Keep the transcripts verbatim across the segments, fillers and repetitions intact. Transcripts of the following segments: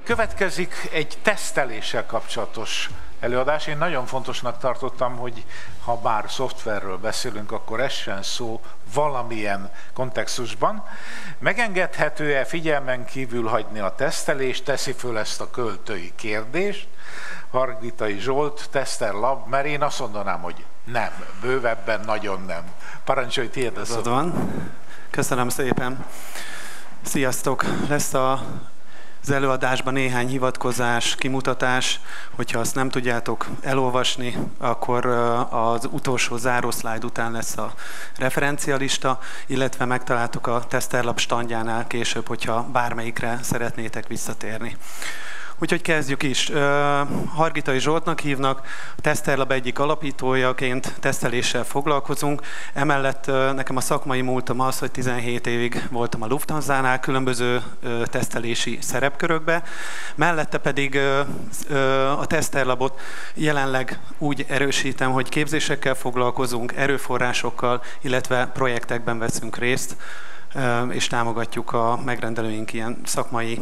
Következik egy teszteléssel kapcsolatos előadás. Én nagyon fontosnak tartottam, hogy ha bár szoftverről beszélünk, akkor essen szó valamilyen kontextusban. Megengedhető-e figyelmen kívül hagyni a tesztelést, teszi föl ezt a költői kérdést. Hargitai Zsolt, Tester Lab, mert én azt mondanám, hogy nem, bővebben nagyon nem. Parancsolj, tiéd a szó. Van. Köszönöm szépen. Sziasztok! Lesz a az előadásban néhány hivatkozás, kimutatás, hogyha azt nem tudjátok elolvasni, akkor az utolsó záró szlájd után lesz a referencialista, illetve megtaláltuk a Tester Lab standjánál később, hogyha bármelyikre szeretnétek visszatérni. Úgyhogy kezdjük is. Hargitai Zsoltnak hívnak, a Tester Lab egyik alapítójaként teszteléssel foglalkozunk. Emellett nekem a szakmai múltam az, hogy tizenhét évig voltam a Lufthansa-nál különböző tesztelési szerepkörökbe. Mellette pedig a Tester Labot jelenleg úgy erősítem, hogy képzésekkel foglalkozunk, erőforrásokkal, illetve projektekben veszünk részt, és támogatjuk a megrendelőink ilyen szakmai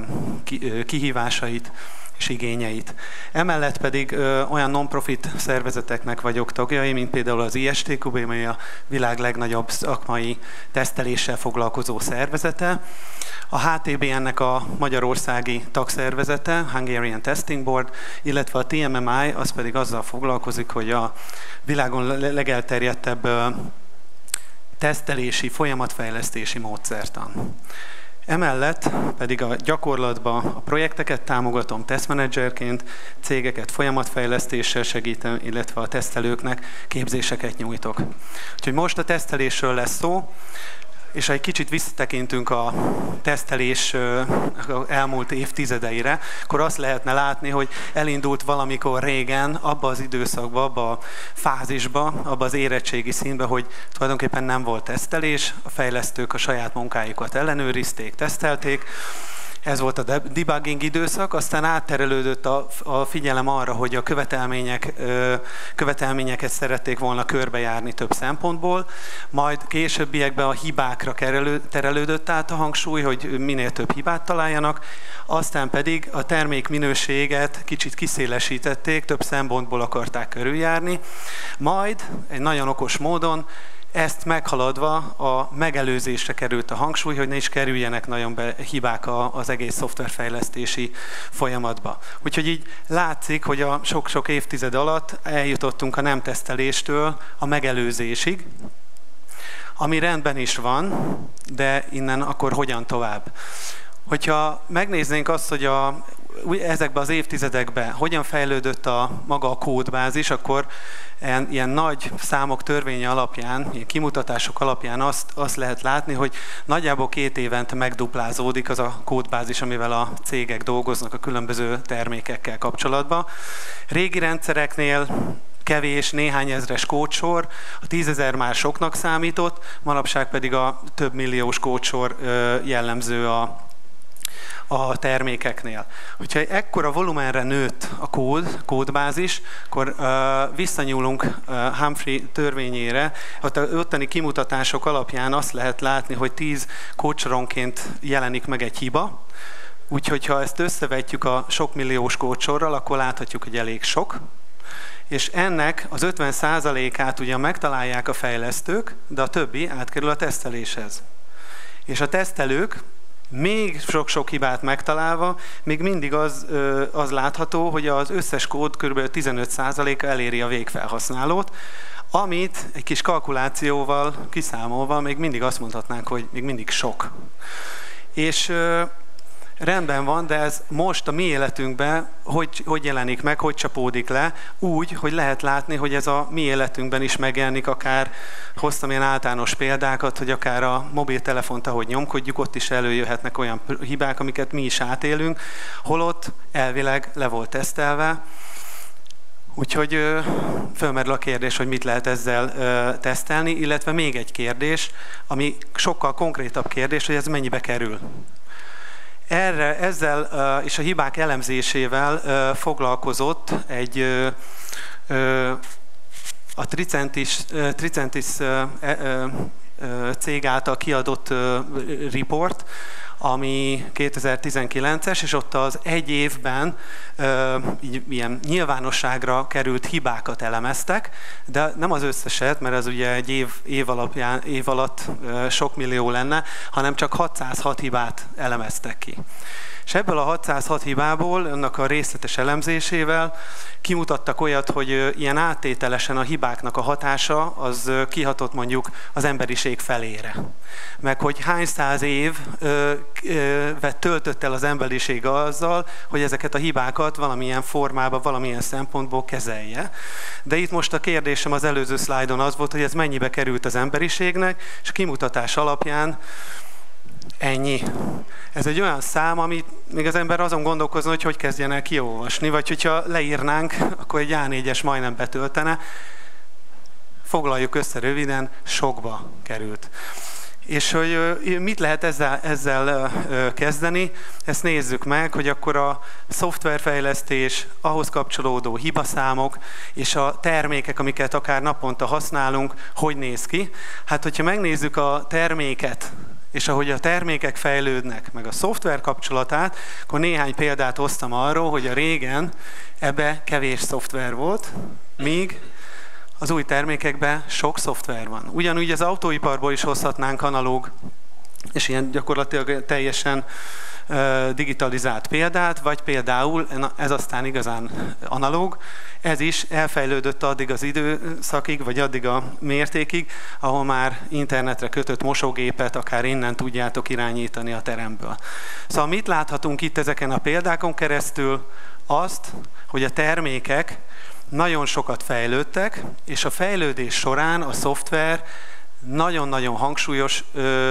kihívásait és igényeit. Emellett pedig olyan non-profit szervezeteknek vagyok tagjai, mint például az I S T Q B, amely a világ legnagyobb szakmai teszteléssel foglalkozó szervezete. A H T B N-nek a magyarországi tagszervezete, Hungarian Testing Board, illetve a T M M I, az pedig azzal foglalkozik, hogy a világon legelterjedtebb tesztelési, folyamatfejlesztési módszertan. Emellett pedig a gyakorlatban a projekteket támogatom tesztmenedzserként, cégeket folyamatfejlesztéssel segítem, illetve a tesztelőknek képzéseket nyújtok. Úgyhogy most a tesztelésről lesz szó, és ha egy kicsit visszatekintünk a tesztelés elmúlt évtizedeire, akkor azt lehetne látni, hogy elindult valamikor régen, abba az időszakba, abba a fázisba, abba az érettségi színbe, hogy tulajdonképpen nem volt tesztelés, a fejlesztők a saját munkájukat ellenőrizték, tesztelték. Ez volt a debugging időszak, aztán átterelődött a, a figyelem arra, hogy a követelmények, követelményeket szerették volna körbejárni több szempontból, majd későbbiekben a hibákra terelődött át a hangsúly, hogy minél több hibát találjanak, aztán pedig a termék minőséget kicsit kiszélesítették, több szempontból akarták körüljárni, majd egy nagyon okos módon ezt meghaladva a megelőzésre került a hangsúly, hogy ne is kerüljenek nagyon be hibák az egész szoftverfejlesztési folyamatba. Úgyhogy így látszik, hogy a sok-sok évtized alatt eljutottunk a nem teszteléstől a megelőzésig, ami rendben is van, de innen akkor hogyan tovább? Hogyha megnéznénk azt, hogy a ezekben az évtizedekben hogyan fejlődött a maga a kódbázis, akkor ilyen, ilyen nagy számok törvénye alapján, ilyen kimutatások alapján azt, azt lehet látni, hogy nagyjából két évente megduplázódik az a kódbázis, amivel a cégek dolgoznak a különböző termékekkel kapcsolatban. Régi rendszereknél kevés, néhány ezres kódsor, a tízezer már soknak számított, manapság pedig a több milliós kódsor jellemző a a termékeknél. Hogyha ekkora volumenre nőtt a kód, kódbázis, akkor uh, visszanyúlunk uh, Humphrey törvényére, ott a ottani kimutatások alapján azt lehet látni, hogy tíz kódsoronként jelenik meg egy hiba, úgyhogy ha ezt összevetjük a sok milliós kódsorral, akkor láthatjuk, hogy elég sok, és ennek az ötven százalékát ugyan megtalálják a fejlesztők, de a többi átkerül a teszteléshez. És a tesztelők még sok-sok hibát megtalálva, még mindig az, az látható, hogy az összes kód kb. tizenöt százaléka eléri a végfelhasználót, amit egy kis kalkulációval kiszámolva még mindig azt mondhatnánk, hogy még mindig sok. És rendben van, de ez most a mi életünkben hogy, hogy jelenik meg, hogy csapódik le, úgy, hogy lehet látni, hogy ez a mi életünkben is megjelenik, akár hoztam ilyen általános példákat, hogy akár a mobiltelefont, ahogy nyomkodjuk, ott is előjöhetnek olyan hibák, amiket mi is átélünk, holott elvileg le volt tesztelve. Úgyhogy ö, fölmerül a kérdés, hogy mit lehet ezzel ö, tesztelni, illetve még egy kérdés, ami sokkal konkrétabb kérdés, hogy ez mennyibe kerül. Erre, ezzel és a hibák elemzésével foglalkozott egy a Tricentis, Tricentis cég által kiadott report, ami kétezer-tizenkilences, és ott az egy évben ö, így, ilyen nyilvánosságra került hibákat elemeztek, de nem az összeset, mert ez ugye egy év, év, alapján, év alatt ö, sok millió lenne, hanem csak hatszázhat hibát elemeztek ki. És ebből a hatszázhat hibából, ennek a részletes elemzésével kimutattak olyat, hogy ilyen áttételesen a hibáknak a hatása az kihatott mondjuk az emberiség felére. Meg hogy hány száz évet töltött el az emberiség azzal, hogy ezeket a hibákat valamilyen formában, valamilyen szempontból kezelje. De itt most a kérdésem az előző szlájdon az volt, hogy ez mennyibe került az emberiségnek, és kimutatás alapján ennyi. Ez egy olyan szám, amit még az ember azon gondolkozna, hogy hogy kezdjen el kiolvasni, vagy hogyha leírnánk, akkor egy á négyes majdnem betöltene. Foglaljuk össze röviden, sokba került. És hogy mit lehet ezzel, ezzel kezdeni, ezt nézzük meg, hogy akkor a szoftverfejlesztés, ahhoz kapcsolódó hibaszámok és a termékek, amiket akár naponta használunk, hogy néz ki. Hát, hogyha megnézzük a terméket, és ahogy a termékek fejlődnek, meg a szoftver kapcsolatát, akkor néhány példát hoztam arról, hogy a régen ebbe kevés szoftver volt, míg az új termékekben sok szoftver van. Ugyanúgy az autóiparból is hozhatnánk analóg, és ilyen gyakorlatilag teljesen digitalizált példát, vagy például, ez aztán igazán analóg, ez is elfejlődött addig az időszakig, vagy addig a mértékig, ahol már internetre kötött mosógépet akár innen tudjátok irányítani a teremből. Szóval mit láthatunk itt ezeken a példákon keresztül? Azt, hogy a termékek nagyon sokat fejlődtek, és a fejlődés során a szoftver nagyon-nagyon hangsúlyos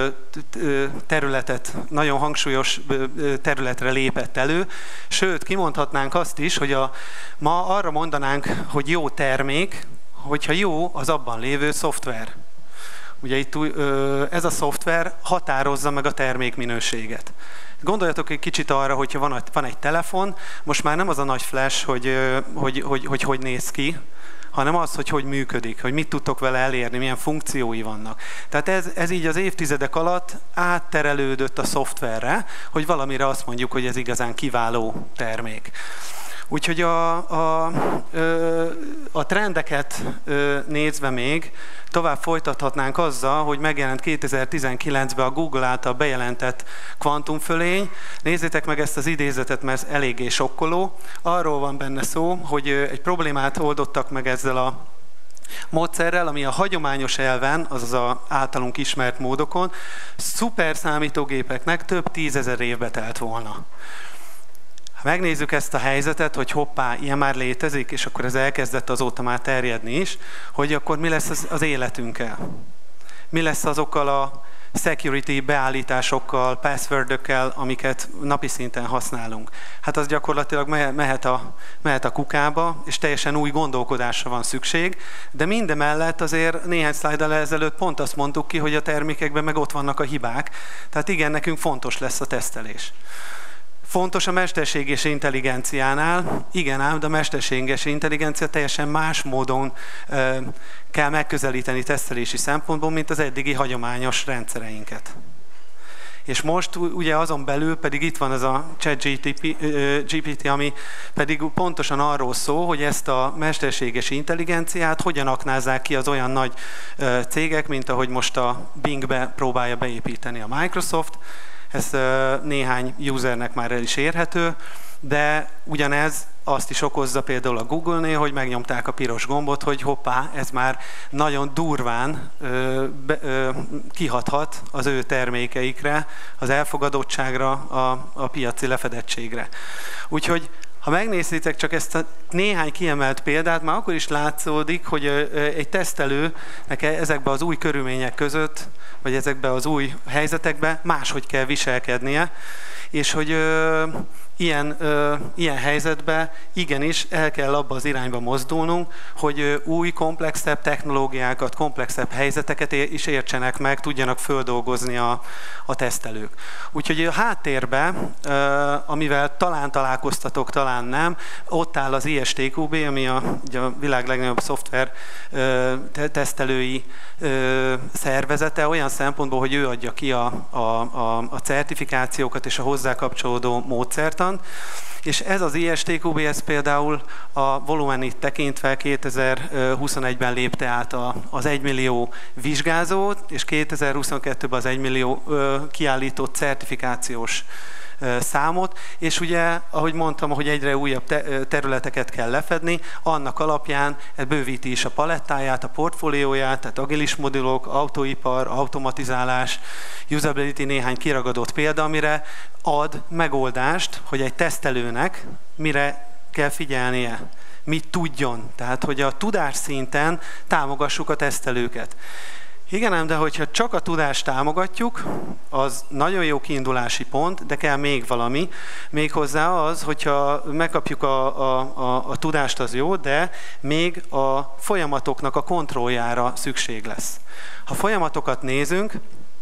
területet, nagyon hangsúlyos területre lépett elő, sőt, kimondhatnánk azt is, hogy a, ma arra mondanánk, hogy jó termék, hogyha jó az abban lévő szoftver. Ugye itt ez a szoftver határozza meg a termékminőséget. Gondoljatok egy kicsit arra, hogyha van, van egy telefon, most már nem az a nagy flash, hogy hogy, hogy, hogy, hogy néz ki, hanem az, hogy hogy működik, hogy mit tudtok vele elérni, milyen funkciói vannak. Tehát ez, ez így az évtizedek alatt átterelődött a szoftverre, hogy valamire azt mondjuk, hogy ez igazán kiváló termék. Úgyhogy a, a, a trendeket nézve még tovább folytathatnánk azzal, hogy megjelent kétezer-tizenkilencben a Google által bejelentett kvantumfölény. Nézzétek meg ezt az idézetet, mert ez eléggé sokkoló. Arról van benne szó, hogy egy problémát oldottak meg ezzel a módszerrel, ami a hagyományos elven, azaz az általunk ismert módokon, szuper számítógépeknek több tízezer évbe telt volna. Megnézzük ezt a helyzetet, hogy hoppá, ilyen már létezik, és akkor ez elkezdett azóta már terjedni is, hogy akkor mi lesz az, az életünkkel? Mi lesz azokkal a security beállításokkal, passwordökkel, amiket napi szinten használunk? Hát az gyakorlatilag mehet a, mehet a kukába, és teljesen új gondolkodásra van szükség, de mindemellett azért néhány szlájddal ezelőtt pont azt mondtuk ki, hogy a termékekben meg ott vannak a hibák, tehát igen, nekünk fontos lesz a tesztelés. Fontos a mesterséges intelligenciánál, igen ám, de a mesterséges intelligencia teljesen más módon ö, kell megközelíteni tesztelési szempontból, mint az eddigi hagyományos rendszereinket. És most ugye azon belül pedig itt van ez a ChatGPT, ami pedig pontosan arról szól, hogy ezt a mesterséges intelligenciát hogyan aknázzák ki az olyan nagy ö, cégek, mint ahogy most a Bingbe próbálja beépíteni a Microsoft. Ez néhány usernek már el is érhető, de ugyanez azt is okozza például a Google-nél, hogy megnyomták a piros gombot, hogy hoppá, ez már nagyon durván ö, be, ö, kihathat az ő termékeikre, az elfogadottságra, a, a piaci lefedettségre. Úgyhogy ha megnézitek csak ezt a néhány kiemelt példát, már akkor is látszódik, hogy egy tesztelőnek ezekben az új körülmények között, vagy ezekben az új helyzetekben máshogy kell viselkednie, és hogy ö, ilyen, ö, ilyen helyzetben igenis el kell abba az irányba mozdulnunk, hogy ö, új, komplexebb technológiákat, komplexebb helyzeteket is értsenek meg, tudjanak földolgozni a, a tesztelők. Úgyhogy a háttérben, ö, amivel talán találkoztatok, talán nem, ott áll az I S T Q B, ami a, a világ legnagyobb szoftver ö, tesztelői ö, szervezete, olyan szempontból, hogy ő adja ki a, a, a, a certifikációkat és a hozzá kapcsolódó módszertant, és ez az I S T Q B, ez például a volumenit tekintve kétezer-huszonegyben lépte át az egymillió vizsgázót, és kétezer-huszonkettőben az egymillió kiállított certifikációs számot, és ugye, ahogy mondtam, hogy egyre újabb területeket kell lefedni, annak alapján bővíti is a palettáját, a portfólióját, tehát agilis modulok, autóipar, automatizálás, usability néhány kiragadott példa, amire ad megoldást, hogy egy tesztelőnek mire kell figyelnie, mit tudjon, tehát hogy a tudás szinten támogassuk a tesztelőket. Igen ám, de hogyha csak a tudást támogatjuk, az nagyon jó kiindulási pont, de kell még valami. Méghozzá az, hogyha megkapjuk a, a, a, a tudást, az jó, de még a folyamatoknak a kontrolljára szükség lesz. Ha folyamatokat nézünk,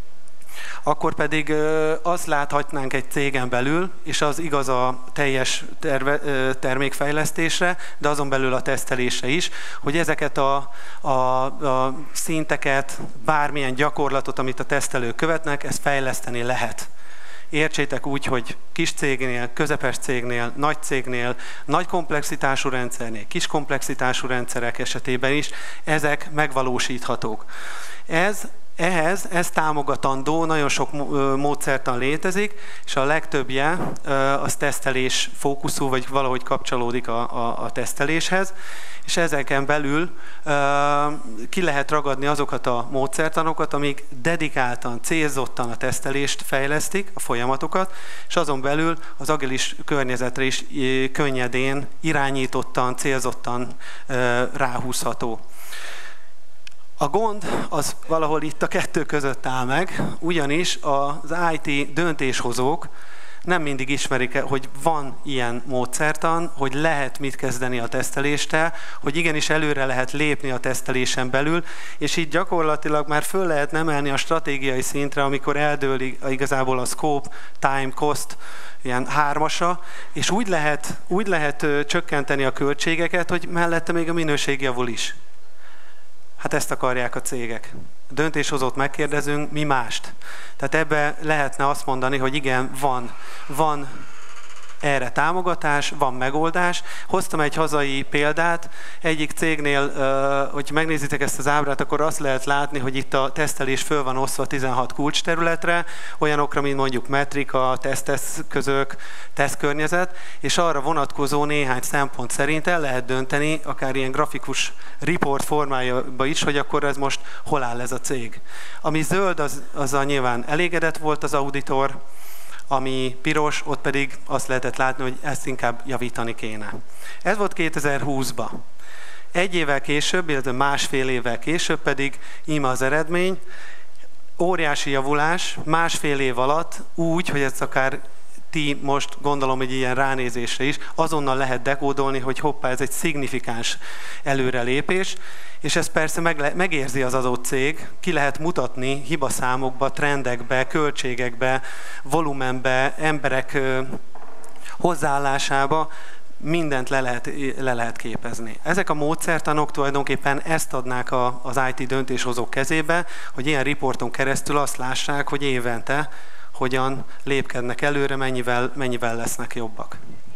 akkor pedig azt láthatnánk egy cégen belül, és az igaz a teljes terve, termékfejlesztésre, de azon belül a tesztelésre is, hogy ezeket a, a, a szinteket, bármilyen gyakorlatot, amit a tesztelők követnek, ezt fejleszteni lehet. Értsétek úgy, hogy kis cégnél, közepes cégnél, nagy cégnél, nagy komplexitású rendszernél, kis komplexitású rendszerek esetében is ezek megvalósíthatók. Ez Ehhez, ez támogatandó, nagyon sok módszertan létezik, és a legtöbbje az tesztelés fókuszú, vagy valahogy kapcsolódik a, a, a teszteléshez, és ezeken belül ki lehet ragadni azokat a módszertanokat, amik dedikáltan, célzottan a tesztelést fejlesztik, a folyamatokat, és azon belül az agilis környezetre is könnyedén, irányítottan, célzottan ráhúzható. A gond az valahol itt a kettő között áll meg, ugyanis az I T döntéshozók nem mindig ismerik, hogy van ilyen módszertan, hogy lehet mit kezdeni a teszteléstel, hogy igenis előre lehet lépni a tesztelésen belül, és így gyakorlatilag már föl lehet emelni a stratégiai szintre, amikor eldől igazából a scope, time, cost, ilyen hármasa, és úgy lehet, úgy lehet csökkenteni a költségeket, hogy mellette még a minőség javul is. Hát ezt akarják a cégek. A döntéshozót megkérdezünk, mi mást. Tehát ebbe lehetne azt mondani, hogy igen, van, van erre támogatás, van megoldás. Hoztam egy hazai példát. Egyik cégnél, hogy megnézitek ezt az ábrát, akkor azt lehet látni, hogy itt a tesztelés föl van osztva tizenhat kulcsterületre, olyanokra, mint mondjuk metrika, teszteszközök, tesztkörnyezet, és arra vonatkozó néhány szempont szerint el lehet dönteni, akár ilyen grafikus report formájában is, hogy akkor ez most hol áll ez a cég. Ami zöld, az, azzal nyilván elégedett volt az auditor, ami piros, ott pedig azt lehetett látni, hogy ezt inkább javítani kéne. Ez volt kétezer-húszban. Egy évvel később, illetve másfél évvel később pedig íme az eredmény, óriási javulás, másfél év alatt úgy, hogy ez akár ti most gondolom, hogy ilyen ránézésre is, azonnal lehet dekódolni, hogy hoppá, ez egy szignifikáns előrelépés, és ez persze meg, megérzi az adott cég, ki lehet mutatni hibaszámokba, trendekbe, költségekbe, volumenbe, emberek ö, hozzáállásába, mindent le lehet, le lehet képezni. Ezek a módszertanok tulajdonképpen ezt adnák a, az I T döntéshozók kezébe, hogy ilyen riporton keresztül azt lássák, hogy évente hogyan lépkednek előre, mennyivel, mennyivel lesznek jobbak.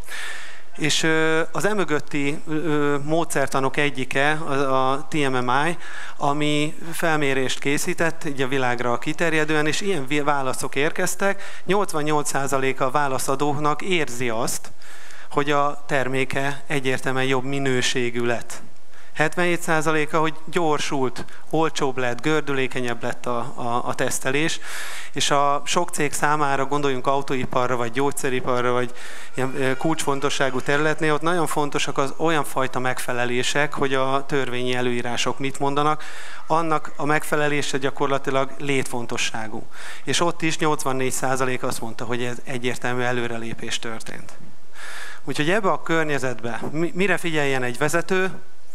És az emögötti módszertanok egyike a T M M I, ami felmérést készített így a világra kiterjedően, és ilyen válaszok érkeztek. nyolcvannyolc százaléka a válaszadóknak érzi azt, hogy a terméke egyértelműen jobb minőségű lett. hetvenhét százaléka, hogy gyorsult, olcsóbb lett, gördülékenyebb lett a, a, a tesztelés, és a sok cég számára, gondoljunk autóiparra, vagy gyógyszeriparra, vagy ilyen kulcsfontosságú területnél, ott nagyon fontosak az olyan fajta megfelelések, hogy a törvényi előírások mit mondanak, annak a megfelelése gyakorlatilag létfontosságú. És ott is nyolcvannégy százalék azt mondta, hogy ez egyértelmű előrelépés történt. Úgyhogy ebbe a környezetbe mire figyeljen egy vezető?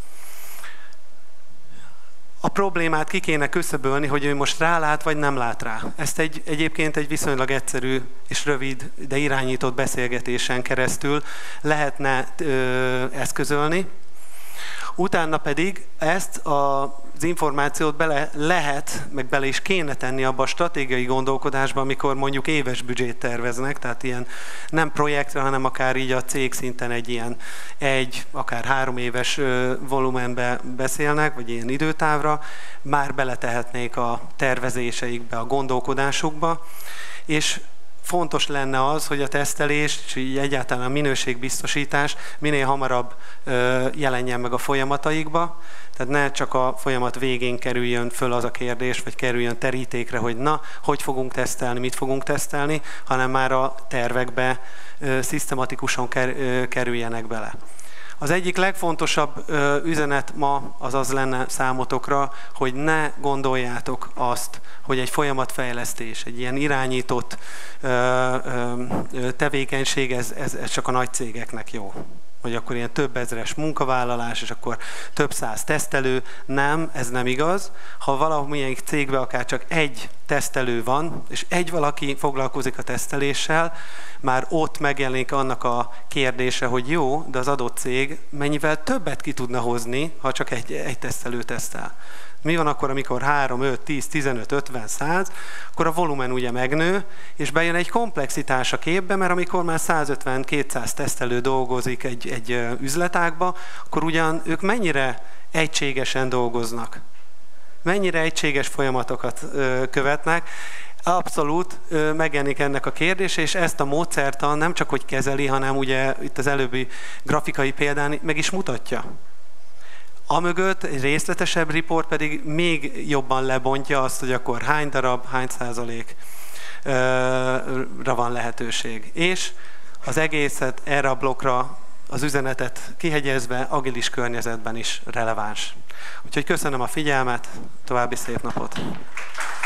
A problémát ki kéne küszöbölni, hogy ő most rálát, vagy nem lát rá. Ezt egy, egyébként egy viszonylag egyszerű és rövid, de irányított beszélgetésen keresztül lehetne ö, eszközölni. Utána pedig ezt a az információt bele lehet, meg bele is kéne tenni abba a stratégiai gondolkodásba, amikor mondjuk éves büdzsét terveznek, tehát ilyen nem projektre, hanem akár így a cég szinten egy ilyen egy, akár három éves volumenbe beszélnek, vagy ilyen időtávra, már beletehetnék a tervezéseikbe, a gondolkodásukba, és fontos lenne az, hogy a tesztelés, és így egyáltalán a minőségbiztosítás minél hamarabb ö, jelenjen meg a folyamataikba. Tehát ne csak a folyamat végén kerüljön föl az a kérdés, vagy kerüljön terítékre, hogy na, hogy fogunk tesztelni, mit fogunk tesztelni, hanem már a tervekbe ö, szisztematikusan ker, ö, kerüljenek bele. Az egyik legfontosabb ö, üzenet ma az az lenne számotokra, hogy ne gondoljátok azt, hogy egy folyamatfejlesztés, egy ilyen irányított ö, ö, tevékenység, ez, ez, ez csak a nagy cégeknek jó. Hogy akkor ilyen több ezres munkavállalás, és akkor több száz tesztelő. Nem, ez nem igaz. Ha valamilyen cégben akár csak egy tesztelő van, és egy valaki foglalkozik a teszteléssel, már ott megjelenik annak a kérdése, hogy jó, de az adott cég mennyivel többet ki tudna hozni, ha csak egy, egy tesztelő tesztel. Mi van akkor, amikor három, öt, tíz, tizenöt, ötven, száz, akkor a volumen ugye megnő, és bejön egy komplexitás a képbe, mert amikor már százötven-kétszáz tesztelő dolgozik egy, egy üzletágba, akkor ugyan ők mennyire egységesen dolgoznak, mennyire egységes folyamatokat ö, követnek. Abszolút ö, megjelenik ennek a kérdése, és ezt a módszertan nem csak hogy kezeli, hanem ugye itt az előbbi grafikai példán meg is mutatja. Amögött egy részletesebb report pedig még jobban lebontja azt, hogy akkor hány darab, hány százalékra van lehetőség. És az egészet erre a blokkra, az üzenetet kihegyezve, agilis környezetben is releváns. Úgyhogy köszönöm a figyelmet, további szép napot!